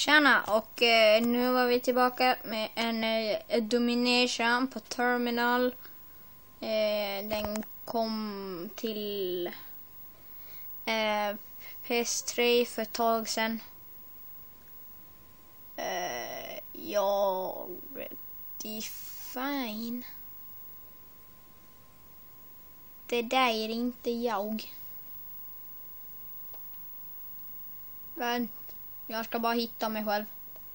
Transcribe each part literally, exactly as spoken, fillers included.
Tjena, och eh, nu var vi tillbaka med en eh, domination på terminal. Eh, den kom till eh, P S tre för ett tag sedan. Eh, ja, det är fine. Det där är inte jag. Men jag ska bara hitta mig själv.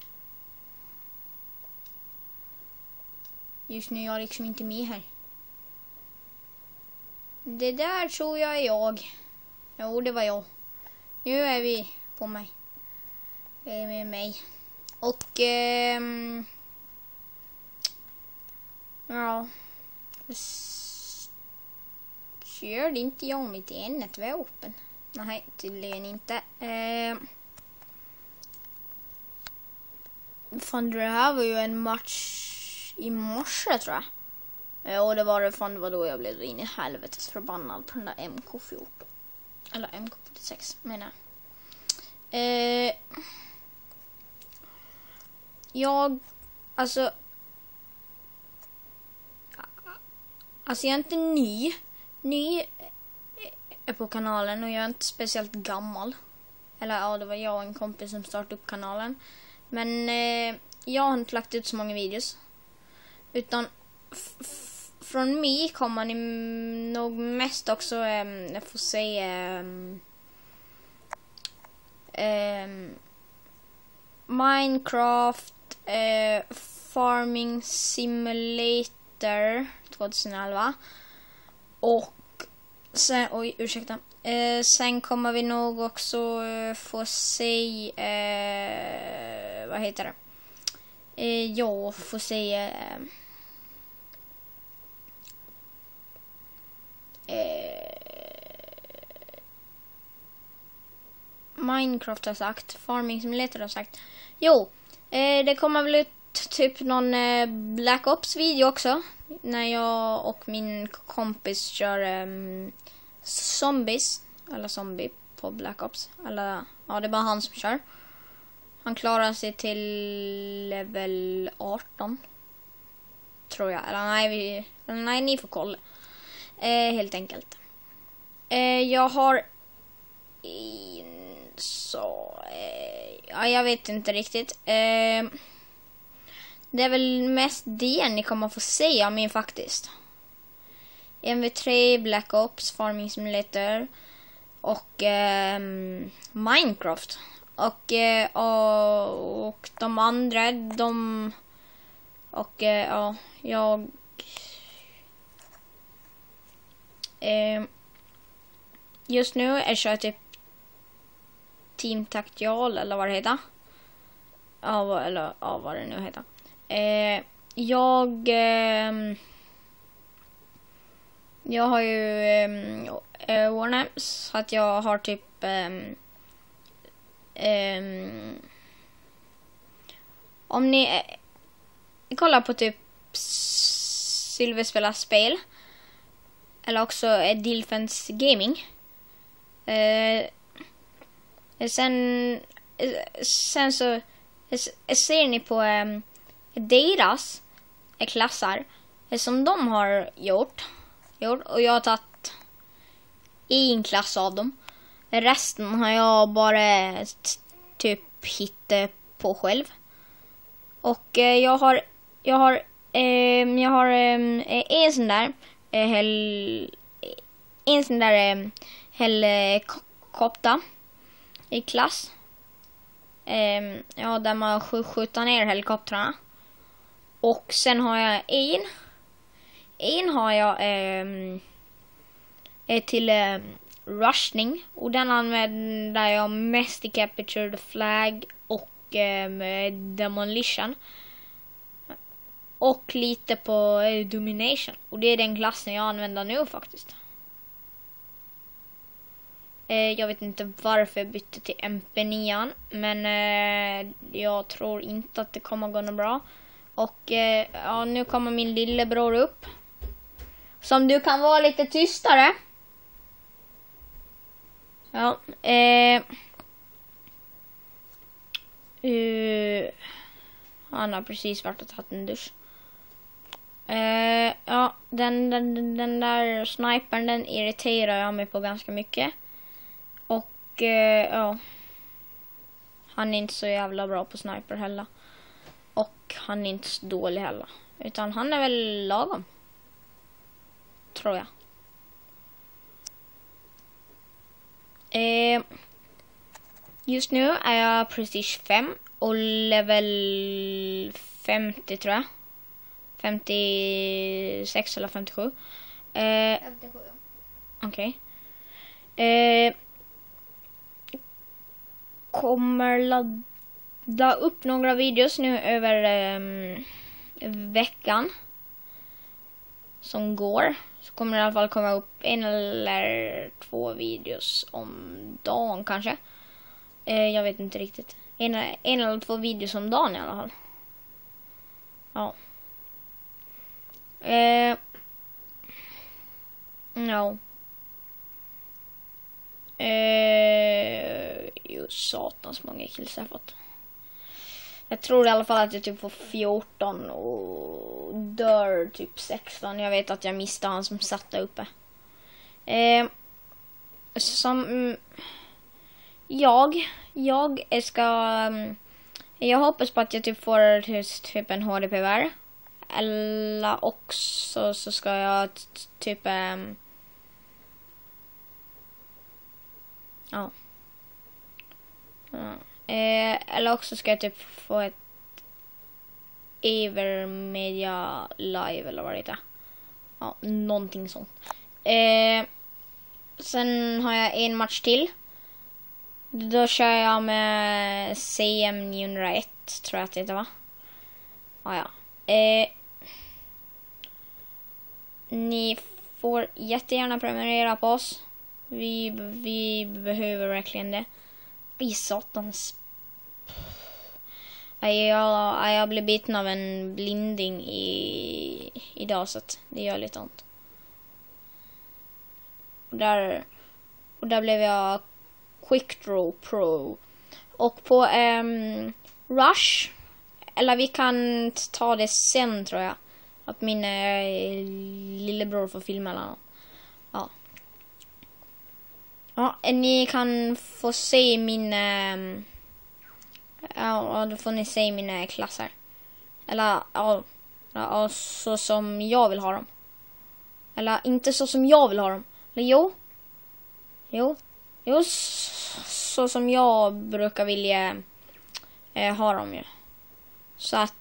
Just nu är jag liksom inte med här. Det där tror jag är jag. Jo, det var jag. Nu är vi på mig. Det är med mig. Och ehm, ja. Körde inte jag mitt eget vapen? Nej, tydligen inte. Ehm. Fan, det här var ju en match i morse, tror jag. Ja, och det var det, fan, det var då jag blev in i helvetes förbannad på den där M K fjorton. Eller M K fyrtiosex, menar jag. Eh, jag, alltså... Alltså, jag är inte ny. Ny är på kanalen och jag är inte speciellt gammal. Eller ja, det var jag och en kompis som startade upp kanalen. Men eh, jag har inte lagt ut så många videos. Utan f- från mig kommer ni nog mest också, eh, jag får säga, eh, eh, Minecraft, eh, Farming Simulator tjugoelva. Och sen, oj, ursäkta. Eh, sen kommer vi nog också eh, få se, eh, vad heter det? Eh, jag får se eh, eh, Minecraft har sagt, Farming Simulator har sagt. Jo, eh, det kommer väl ut typ någon eh, Black Ops video också. När jag och min kompis kör eh, zombies. Eller zombie på Black Ops. Eller, ja, det är bara han som kör. Han klarar sig till level arton. Tror jag. Eller nej, vi, eller nej ni får kolla. Eh, helt enkelt. Eh, jag har... In, så... Eh, ja, jag vet inte riktigt. Eh, det är väl mest det ni kommer få se av mig faktiskt. M V tre, Black Ops, Farming Simulator och eh, Minecraft. Och, eh, och, och de andra, de... Och eh, ja, jag... Eh, just nu är jag typ Team Tactial, eller vad det heter. Ja, eller ja, vad det nu heter. Eh, jag... Eh, jag har ju eh, Warner, så att jag har typ... Eh, Um, om ni eh, kollar på typ Silverspelas spel eller också eh, Dilfens Gaming, eh, sen eh, sen så eh, ser ni på eh, deras eh, klasser eh, som de har gjort, gjort och jag har tagit en klass av dem. Resten har jag bara t- typ hittat på själv. Och eh, jag har jag har eh, jag har eh, en sån där eh, hel, en sån där eh, helikopter i klass. Eh, ja, där man sk- skjuter ner helikoptrarna. Och sen har jag en en har jag eh, till eh, rushning, och den använder jag mest i Capture the Flag och eh, Demolition och lite på eh, Domination, och det är den klassen jag använder nu faktiskt. eh, jag vet inte varför jag bytte till M P nio, men eh, jag tror inte att det kommer gå något bra. Och eh, ja, nu kommer min lillebror upp, som du kan vara lite tystare. Ja, eh, uh, Han har precis varit och tagit en dusch. Uh, ja, den, den, den där snipern, den irriterar jag mig på ganska mycket. Och uh, ja, han är inte så jävla bra på sniper heller. Och han är inte så dålig heller. Utan han är väl lagom. Tror jag. Uh, just nu är jag prestige fem och level femtio tror jag. femtiosex eller femtiosju. Eh, femtiosju. Okej. Okay. Eh, kommer ladda upp några videos nu över eh, veckan som går. Så kommer det i alla fall komma upp en eller två videos om dagen kanske. Eh, jag vet inte riktigt. En, en eller två videos om dagen i alla fall. Ja. Eh, no. Eh, jo, satans många kills jag fått. Jag tror i alla fall att jag typ får fjorton och dör typ sexton. Jag vet att jag miste han som satt där uppe. Eh, som mm, jag jag ska mm, jag hoppas på att jag typ får typ en H D P V R. Eller också så ska jag typ ähm, ja. ja. Eh, eller också ska jag typ få ett Evermedia live eller vad det heter. Ja, någonting sånt. Eh, sen har jag en match till. Då kör jag med C M niohundraett tror jag att det heter, va? Ja, ja. Eh, ni får jättegärna prenumerera på oss. Vi, vi behöver verkligen det. I satans. Jag, jag, jag blev biten av en blinding i, idag så att det gör lite ont. Och där, och där blev jag Quick Draw Pro. Och på um, Rush, eller vi kan ta det sen tror jag. Att min eh, lillebror får filma eller något. Ja. Ja, ni kan få se min eh, ja, då får ni se mina klasser. Eller ja, ja, så som jag vill ha dem. Eller inte så som jag vill ha dem. Eller jo. Jo. Jo, så som jag brukar vilja eh, ha dem ju. Så att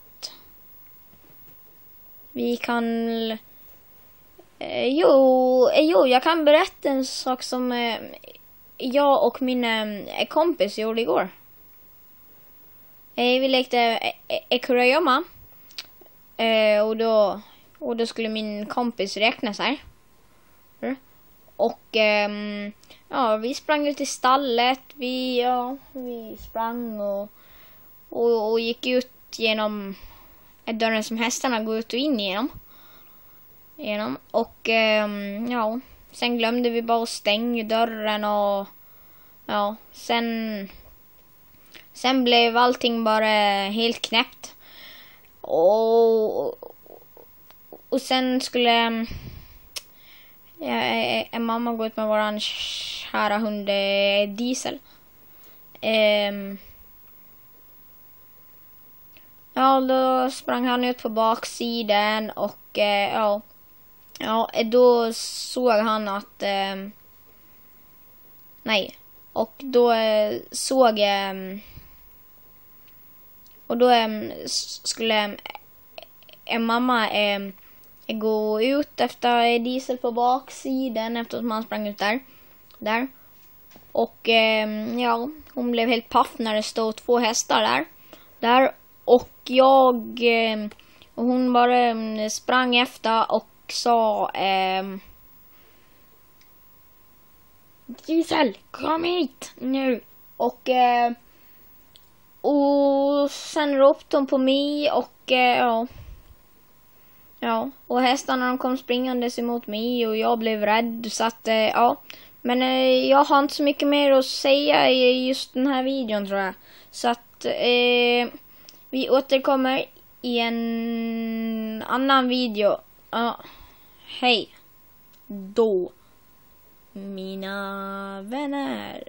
vi kan eh, jo, eh, jo, jag kan berätta en sak som eh, jag och min eh, kompis gjorde igår. Eh, vi lekte eh, Ekurayama. Eh, och då och då skulle min kompis räkna sig. Och eh, ja, vi sprang ut i stallet. Vi ja, vi sprang och och, och gick ut genom dörren som hästarna går ut och in genom. genom. Och eh, ja, sen glömde vi bara att stänga dörren och ja, sen sen blev allting bara helt knäppt. Och och sen skulle eh, en mamma gå ut med våran kära hund eh, Diesel. Eh, Ja, då sprang han ut på baksidan och eh, ja, ja, då såg han att eh, nej, och då eh, såg eh, och då eh, skulle eh, en mamma eh, gå ut efter Diesel på baksidan efter att man sprang ut där där och eh, ja, hon blev helt paff när det stod två hästar där där. Och jag och hon bara sprang efter och sa eh, Diesel, kom hit nu. Och eh, och sen ropade hon på mig och eh, ja. Ja, och hästarna de kom springandes emot mig och jag blev rädd så att eh, ja. Men eh, jag har inte så mycket mer att säga i just den här videon tror jag. Så att eh, Vi återkommer i en annan video. Ja, hej då, mina vänner.